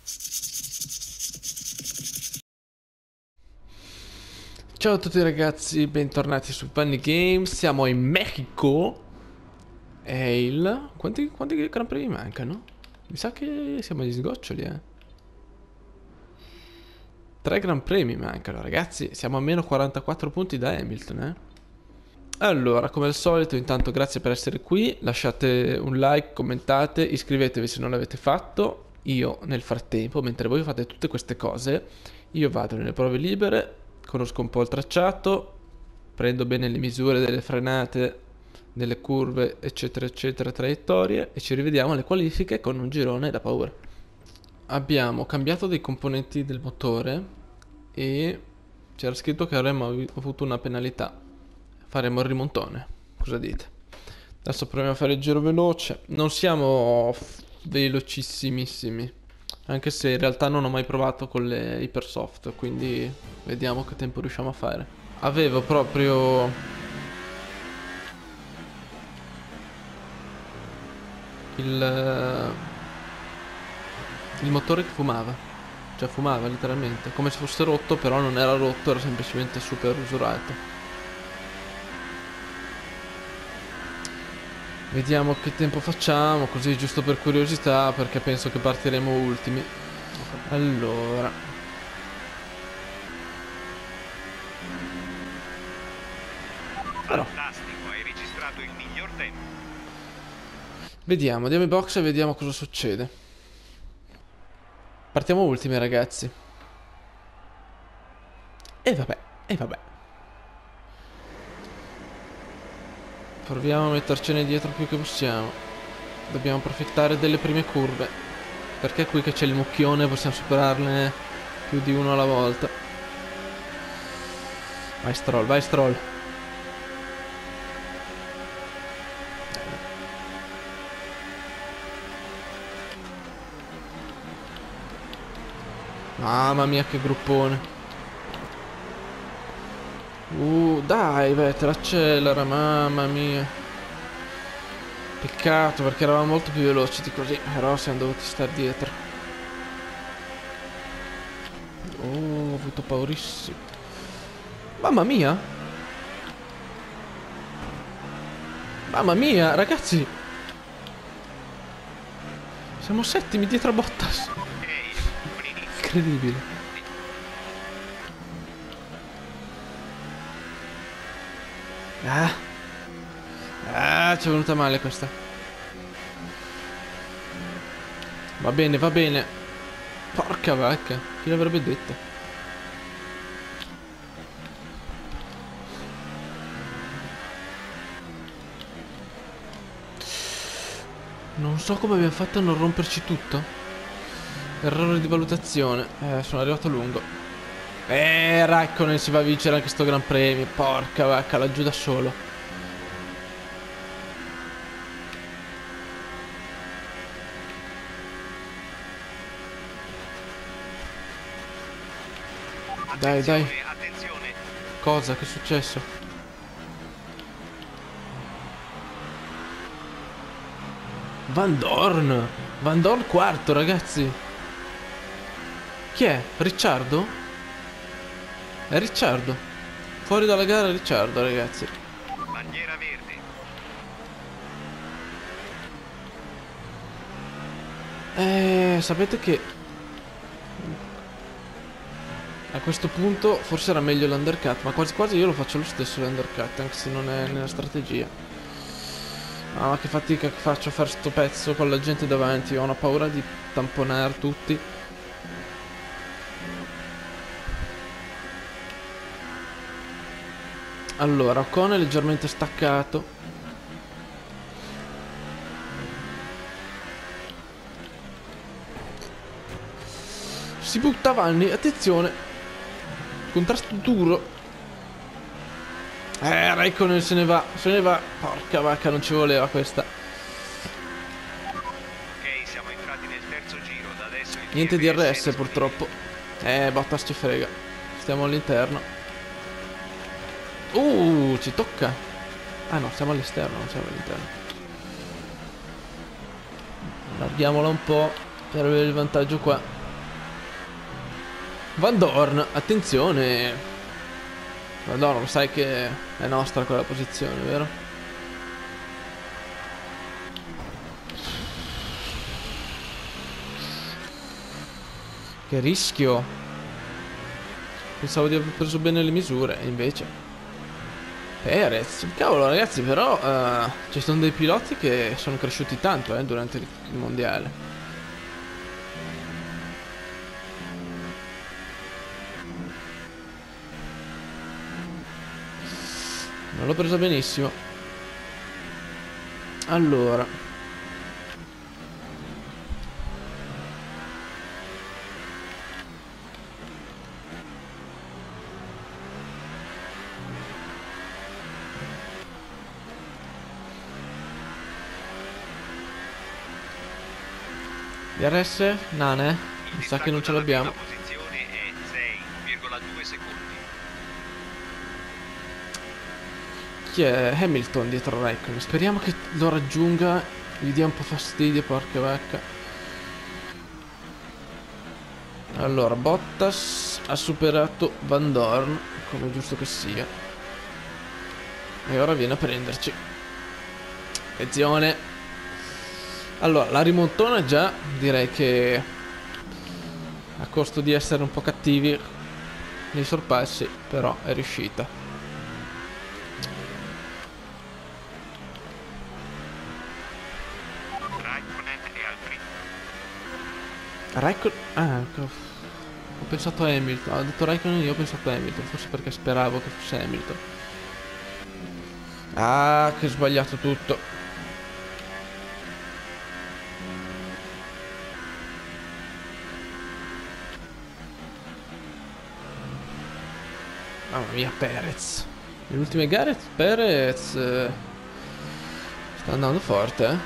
Ciao a tutti ragazzi, bentornati su Funny Games. Siamo in Mexico. E il... Quanti Gran Premi mancano? Mi sa che siamo agli sgoccioli, 3 Gran Premi mancano, ragazzi. Siamo a meno 44 punti da Hamilton, Allora, come al solito, intanto grazie per essere qui. Lasciate un like, commentate, iscrivetevi se non l'avete fatto. Io, nel frattempo, mentre voi fate tutte queste cose, io vado nelle prove libere, conosco un po' il tracciato, prendo bene le misure delle frenate, delle curve, eccetera, eccetera, traiettorie, e ci rivediamo alle qualifiche con un girone da paura. Abbiamo cambiato dei componenti del motore e c'era scritto che avremmo avuto una penalità. Faremo il rimontone. Cosa dite? Adesso proviamo a fare il giro veloce. Non siamo velocissimissimi, anche se in realtà non ho mai provato con le Hypersoft, quindi vediamo che tempo riusciamo a fare. Avevo proprio il motore che fumava. Cioè fumava letteralmente, come se fosse rotto, però non era rotto, era semplicemente super usurato. Vediamo che tempo facciamo, così giusto per curiosità, perché penso che partiremo ultimi. Allora, però Fantastico, hai registrato il miglior tempo. vediamo, andiamo in box e vediamo cosa succede. Partiamo ultimi ragazzi. E vabbè, e vabbè. Proviamo a mettercene dietro più che possiamo. Dobbiamo approfittare delle prime curve, perché è qui che c'è il mucchione, possiamo superarne più di uno alla volta. Vai Stroll, vai Stroll. Mamma mia che gruppone. Dai Vettel, accelera, mamma mia. Peccato perché eravamo molto più veloci di così, però siamo dovuti stare dietro. Ho avuto paurissimo. Mamma mia. Mamma mia, ragazzi. Siamo settimi dietro a Bottas. Incredibile. Ci è venuta male questa. Va bene, va bene. Porca vacca, chi l'avrebbe detto? Non so come abbiamo fatto a non romperci tutto. Errore di valutazione. Sono arrivato lungo. Raikkonen si va a vincere anche sto Gran Premio. Porca vacca, laggiù da solo. Dai, dai. Attenzione. Cosa? Che è successo? Van Dorn. Van Dorn quarto, ragazzi. Chi è? Ricciardo? È Ricciardo. Fuori dalla gara Ricciardo, ragazzi. Bandiera verde. Sapete che a questo punto forse era meglio l'undercut, ma quasi quasi io lo faccio lo stesso l'undercut, anche se non è nella strategia. Ma che fatica che faccio a fare sto pezzo con la gente davanti, ho una paura di tamponare tutti. Allora, Ocon è leggermente staccato. Si butta Vanni, attenzione. Contrasto duro. Raikkonen se ne va, se ne va. Porca vacca, non ci voleva questa. Ok, siamo entrati nel terzo giro. Da adesso il Niente DRS DRS è purtroppo. Bottas ci frega. Stiamo all'interno. Ci tocca. Ah no, siamo all'esterno, non siamo all'interno. Allarghiamola un po' per avere il vantaggio qua. Van Dorn, attenzione. Van Dorn, sai che è nostra quella posizione, vero? Che rischio. Pensavo di aver preso bene le misure, e invece Perez, cavolo ragazzi, però ci sono dei piloti che sono cresciuti tanto durante il mondiale. Non l'ho presa benissimo. Allora, DRS? Nane? Mi sa che non ce l'abbiamo. La posizione è 6,2 secondi. Chi è? Hamilton dietro Raikkonen. Speriamo che lo raggiunga. Gli dia un po' fastidio, porca vacca. Allora, Bottas ha superato Van Dorn, come è giusto che sia. E ora viene a prenderci. Attenzione. Allora, la rimontona già direi che a costo di essere un po' cattivi nei sorpassi, però è riuscita. Raikkonen e Alpine. Raikkonen... Ah, ho pensato a Hamilton. Ha detto Raikkonen, io ho pensato a Hamilton. Forse perché speravo che fosse Hamilton. Ah, che ho sbagliato tutto. Mamma mia, Perez. Le ultime gare Perez sta andando forte, eh.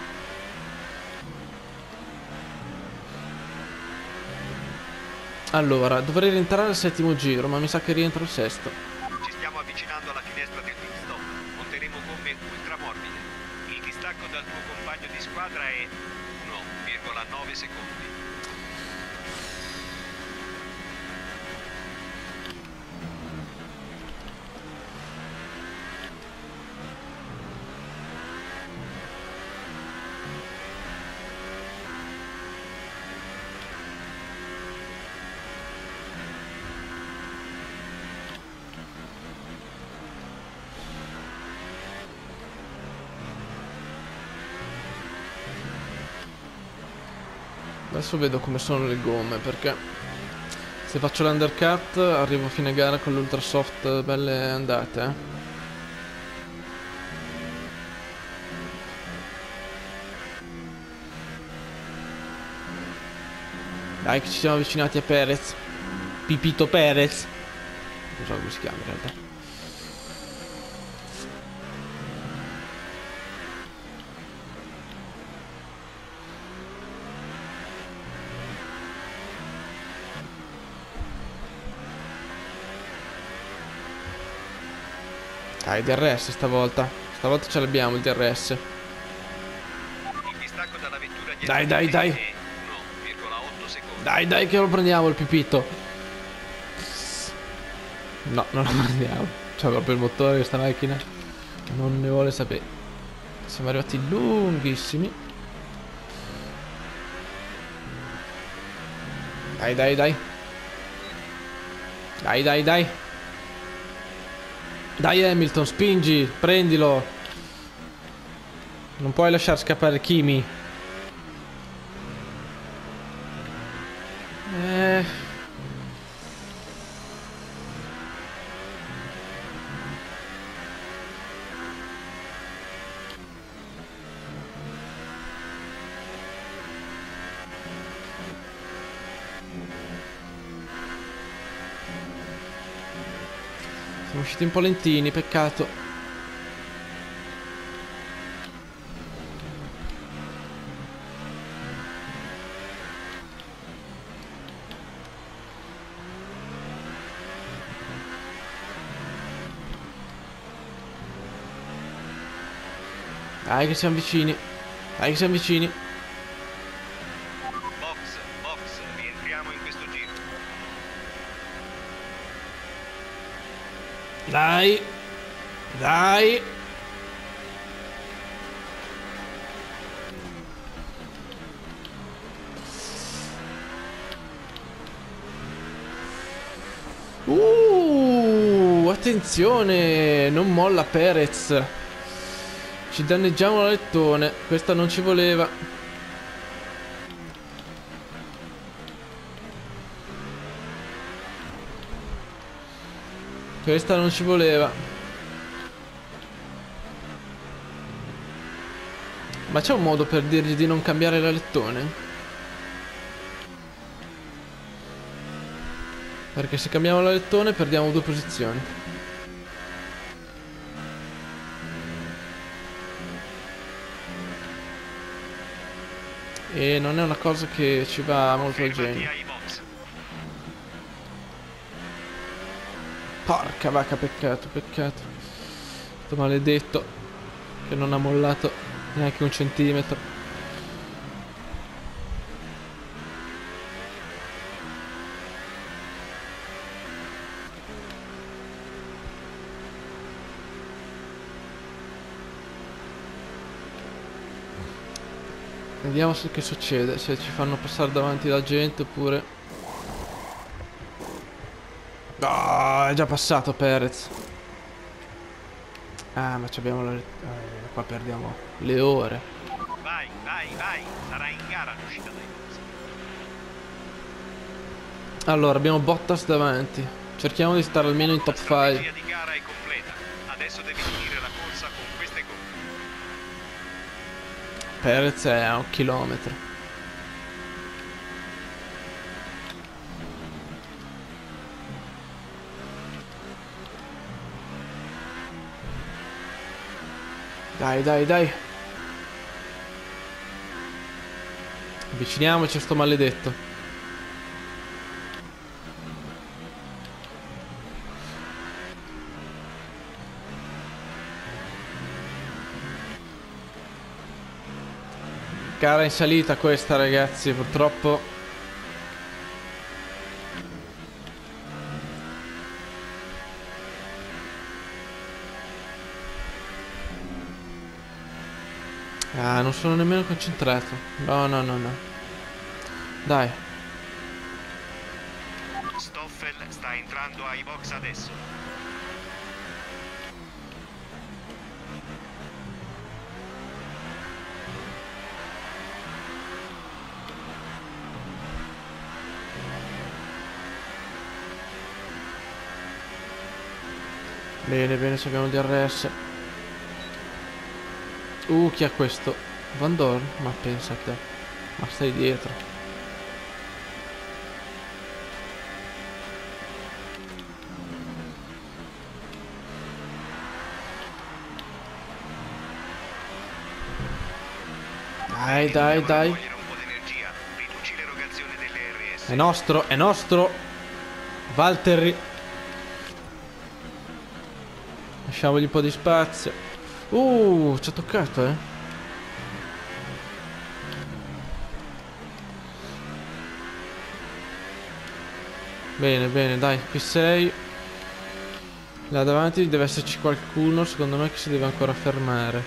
Allora, dovrei rientrare al settimo giro, ma mi sa che rientro al sesto. Ci stiamo avvicinando alla finestra del pit stop. Monteremo gomme ultra morbide. Il distacco dal tuo compagno di squadra è 1,9 secondi. Adesso vedo come sono le gomme, perché se faccio l'undercut arrivo a fine gara con l'ultra soft belle andate, eh. Dai che ci siamo avvicinati a Perez. Pipito Perez. Non so come si chiama in realtà. Dai, DRS stavolta. Stavolta ce l'abbiamo il DRS. Il distacco dalla vettura dietro Dai, di dai, te dai. è 1,8 secondi. Dai che lo prendiamo il pipito. No, non lo prendiamo. C'è proprio il motore di questa macchina. Non ne vuole sapere. Siamo arrivati lunghissimi. Dai. Dai. Dai Hamilton, spingi, prendilo. Non puoi lasciar scappare Kimi. Siamo usciti un po' lentini, peccato. Dai che siamo vicini. Box, rientriamo in questo giro. Dai. Dai. Attenzione, non molla Perez. Ci danneggiamo l'alettone. Questa non ci voleva. Questa non ci voleva. Ma c'è un modo per dirgli di non cambiare l'alettone? Perché se cambiamo l'alettone perdiamo 2 posizioni. E non è una cosa che ci va molto al genio. Porca vacca, peccato, peccato. Sto maledetto che non ha mollato neanche un centimetro. Vediamo che succede, se ci fanno passare davanti la gente oppure... Oh, è già passato Perez. Ah, ma abbiamo la... qua perdiamo le ore. Vai, vai, vai, sarà in gara l'uscita dai box. Allora, abbiamo Bottas davanti. Cerchiamo di stare almeno in top 5. La strategia di gara è completa. Adesso devi finire la corsa con queste gomme. Perez è a 1 chilometro. Dai, dai, dai. Avviciniamoci a sto maledetto. Gara in salita questa, ragazzi, purtroppo. Ah, non sono nemmeno concentrato. No, no, no, no. Dai. Stoffel sta entrando ai box adesso. Bene, bene, ci abbiamo il DRS. Chi è questo? Van Dorn? Ma pensa a te. Ma stai dietro. Dai, dai, dai. È nostro, è nostro. Valtteri. Lasciamogli un po' di spazio. Ci ha toccato, eh. Bene, bene, dai, qui sei. Là davanti deve esserci qualcuno, secondo me, che si deve ancora fermare.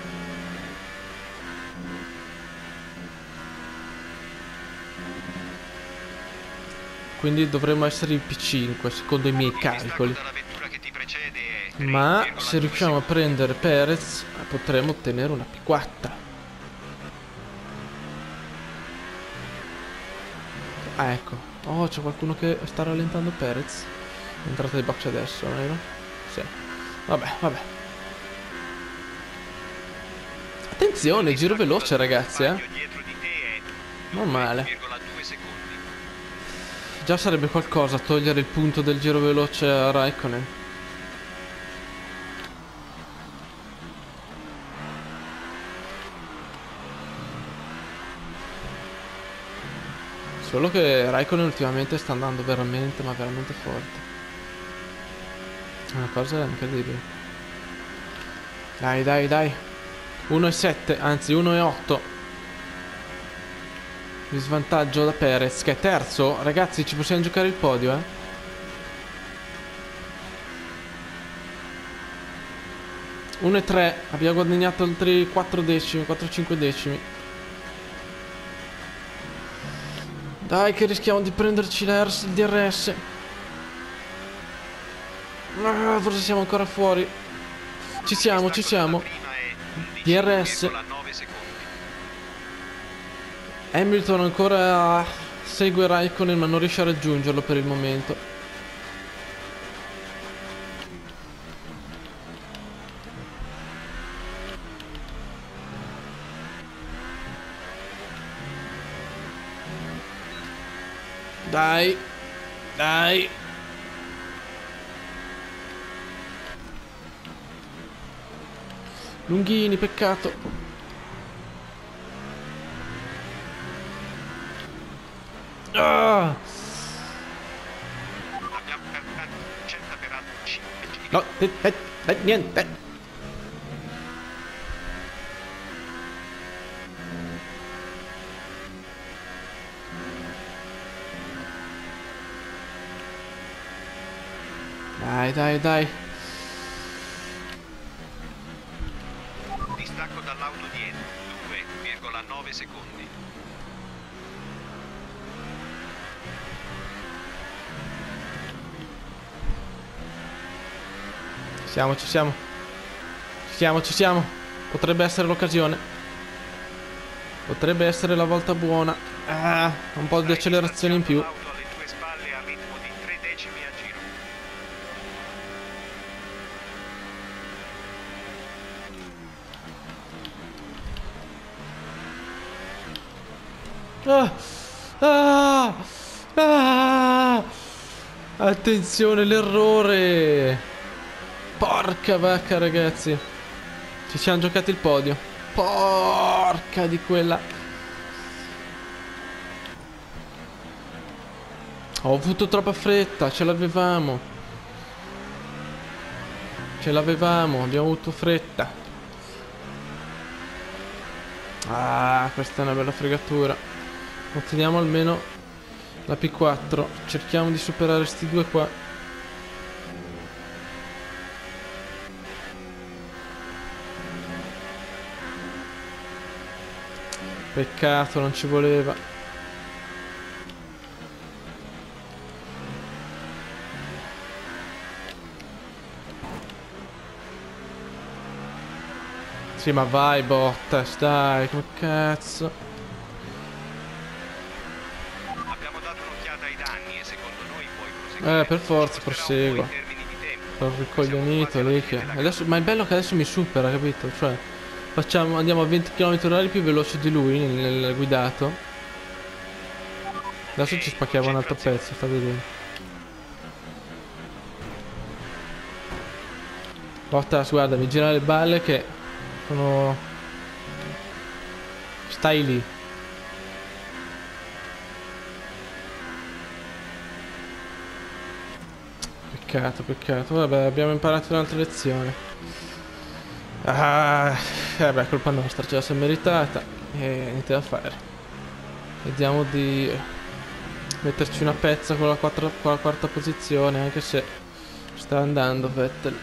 Quindi dovremmo essere il P5, secondo i miei calcoli. Ma se riusciamo a prendere Perez potremo ottenere una P4. Ah, ecco. Oh, c'è qualcuno che sta rallentando Perez. È entrato ai box adesso, vero? Sì. Vabbè, vabbè. Attenzione, giro veloce, ragazzi, eh. Non male. Già sarebbe qualcosa togliere il punto del giro veloce a Raikkonen. Solo che Raikkonen ultimamente sta andando veramente, ma veramente forte. È una cosa incredibile. Dai, dai, dai. 1,7, anzi 1,8. Di svantaggio da Perez, che è terzo. Ragazzi, ci possiamo giocare il podio, eh. 1,3. Abbiamo guadagnato altri 4 decimi, 4-5 decimi. Dai che rischiamo di prenderci il DRS. Ah, forse siamo ancora fuori. Ci siamo, ci siamo. DRS. Hamilton ancora segue Raikkonen ma non riesce a raggiungerlo per il momento. Dai. Dai. Lunghini, peccato. Ah! No, niente. Dai, dai, dai. Distacco dall'auto dietro, 2,9 secondi. Ci siamo. Ci siamo. Potrebbe essere l'occasione. Potrebbe essere la volta buona. Ah, un po' di accelerazione in più. L'auto alle tue spalle a ritmo di 3 decimi a giro. Ah, ah, ah. Attenzione, l'errore. Porca vacca, ragazzi. Ci siamo giocati il podio. Porca di quella. Ho avuto troppa fretta. Ce l'avevamo. Abbiamo avuto fretta. Ah, questa è una bella fregatura. Otteniamo almeno la P4. Cerchiamo di superare sti due qua. Peccato, non ci voleva. Sì, ma vai Bottas, dai, come cazzo. Abbiamo dato un'occhiata ai danni e secondo noi puoi proseguire. Per forza, Ci costerà un po' proseguo. in termini di tempo. Sono ricoglionito Siamo lì quasi che... alla fine Adesso... Ma è bello che adesso mi supera, capito? Cioè, andiamo a 20 km/h più veloce di lui nel guidato. Adesso ci spacchiamo un altro pezzo, sta vedendo. Bottas, guarda, mi gira le balle che sono... Stai lì. Peccato, peccato. Vabbè, abbiamo imparato un'altra lezione. Ah, beh, colpa nostra, ce la siamo meritata. E niente da fare. Vediamo di metterci una pezza con con la quarta posizione, anche se sta andando Vettel.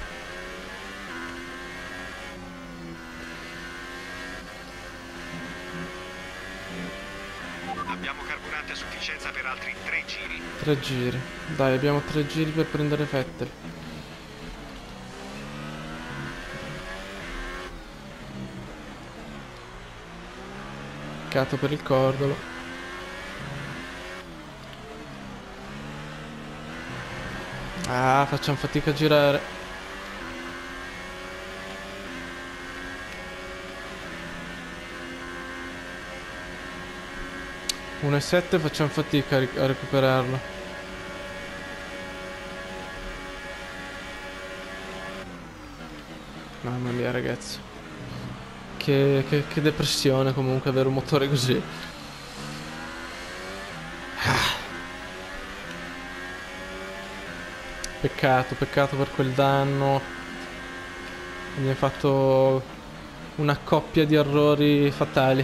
Abbiamo carburante a sufficienza per altri 3 giri. 3 giri. Dai, abbiamo 3 giri per prendere Vettel. Peccato per il cordolo. Ah, facciamo fatica a girare. Uno e 7 facciamo fatica a recuperarlo. Mamma mia, ragazzi. Che depressione comunque avere un motore così. Peccato, peccato per quel danno. Mi ha fatto una coppia di errori fatali.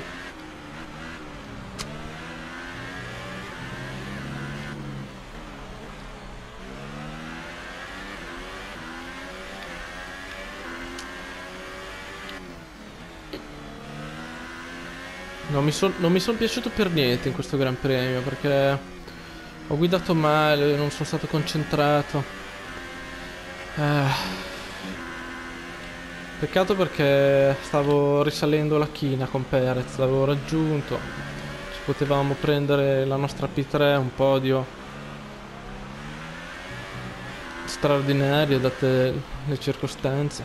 Non mi son piaciuto per niente in questo Gran Premio, perché ho guidato male, non sono stato concentrato. Peccato perché stavo risalendo la china con Perez, l'avevo raggiunto. Ci potevamo prendere la nostra P3, un podio straordinario date le circostanze.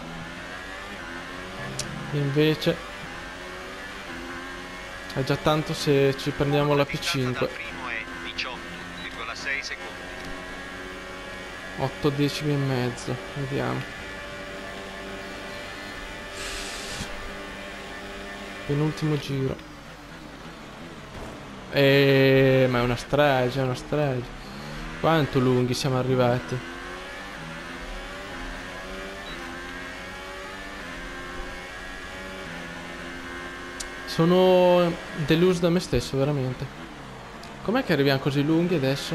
Invece è già tanto se ci prendiamo la P5. Dal primo è 18,6 secondi. 8 decimi e mezzo, vediamo. Penultimo giro. Ma è una strage, è una strage. Quanto lunghi siamo arrivati? Sono deluso da me stesso, veramente. Com'è che arriviamo così lunghi adesso?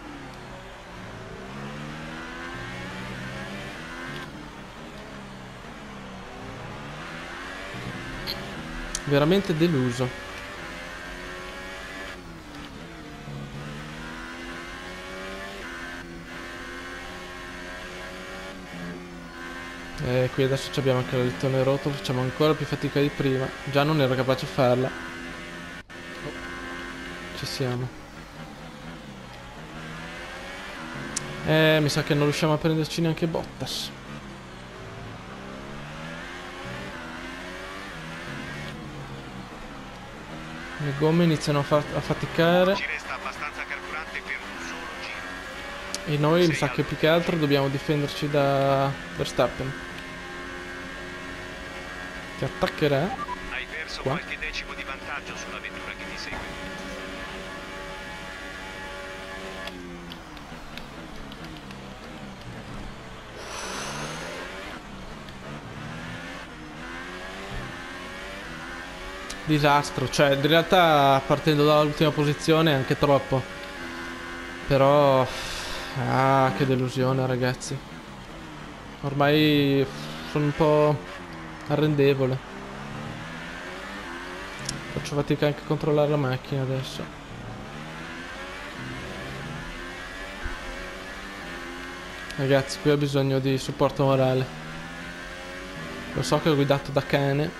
Veramente deluso. Qui adesso abbiamo anche l'alettone rotto, facciamo ancora più fatica di prima. Già non ero capace di farla. Ci siamo. Mi sa che non riusciamo a prenderci neanche Bottas. Le gomme iniziano a faticare. Ci resta abbastanza carburante per un solo giro. E noi mi sa che più che altro dobbiamo difenderci da Verstappen, che attaccherà. Hai perso qua. qualche decimo di vantaggio sulla vettura che ti segue. Disastro, cioè in realtà partendo dall'ultima posizione anche troppo. Però che delusione, ragazzi. Ormai sono un po' arrendevole. Faccio fatica anche a controllare la macchina adesso. Ragazzi, qui ho bisogno di supporto morale. Lo so che ho guidato da cane,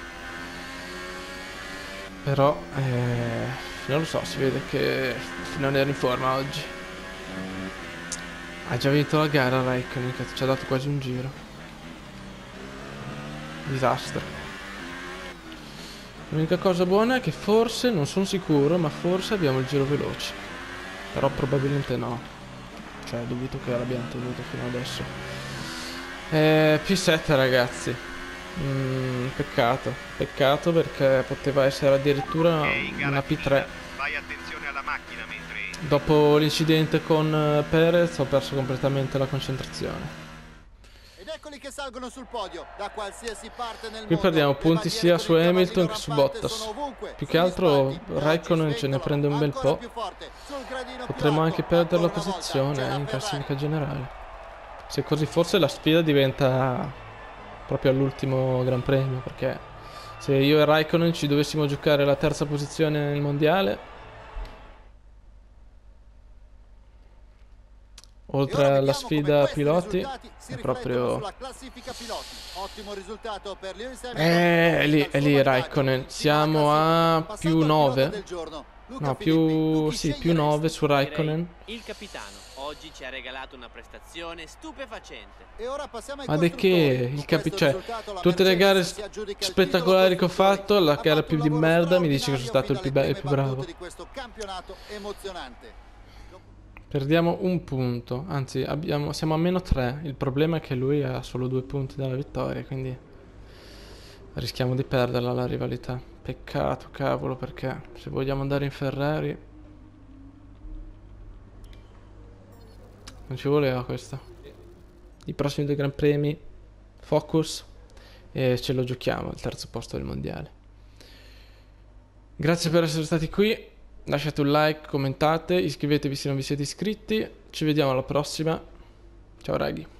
però non lo so, si vede che non ero in forma oggi. Ha già vinto la gara Raikkonen, che ci ha dato quasi un giro. Disastro. L'unica cosa buona è che forse, non sono sicuro, ma forse abbiamo il giro veloce. Però probabilmente no. Cioè dubito che l'abbiamo tenuto fino adesso. P7 ragazzi. Peccato. Peccato perché poteva essere addirittura una P3. Fai attenzione alla macchina mentre... Dopo l'incidente con Perez ho perso completamente la concentrazione. Ed eccoli che salgono sul podio da qualsiasi parte nel Qui mondo. perdiamo punti sia su Hamilton che su rampante Bottas. sono ovunque, Più che sugli altro spalti, Raikkonen oggi ce ne svengono prende un bel ancora po'. più forte, sul gradino più Potremmo alto, anche perdere la ancora una volta, posizione c'è la in Ferrari. classifica generale. Se così forse la sfida diventa proprio all'ultimo Gran Premio, perché se io e Raikkonen ci dovessimo giocare la terza posizione nel mondiale, oltre E ora alla vediamo sfida come questi piloti, risultati si è riflettono proprio... sulla classifica piloti. Ottimo risultato per Lewis Hamilton. È lì Raikkonen, siamo a più 9. No, più 9 su Raikkonen. Il capitano oggi ci ha regalato una prestazione stupefacente. E ora passiamo ai Ma di che? Cioè, tutte le gare spettacolari che ho fatto, la gara più di merda mi dice che sono stato il più bravo. di questo campionato emozionante. Perdiamo un punto, anzi siamo a meno 3. Il problema è che lui ha solo 2 punti dalla vittoria, quindi rischiamo di perderla la rivalità. Peccato, cavolo, perché se vogliamo andare in Ferrari non ci voleva questa. I prossimi 2 Gran Premi, focus, e ce lo giochiamo al terzo posto del mondiale. Grazie per essere stati qui. Lasciate un like, commentate, iscrivetevi se non vi siete iscritti. Ci vediamo alla prossima. Ciao raghi.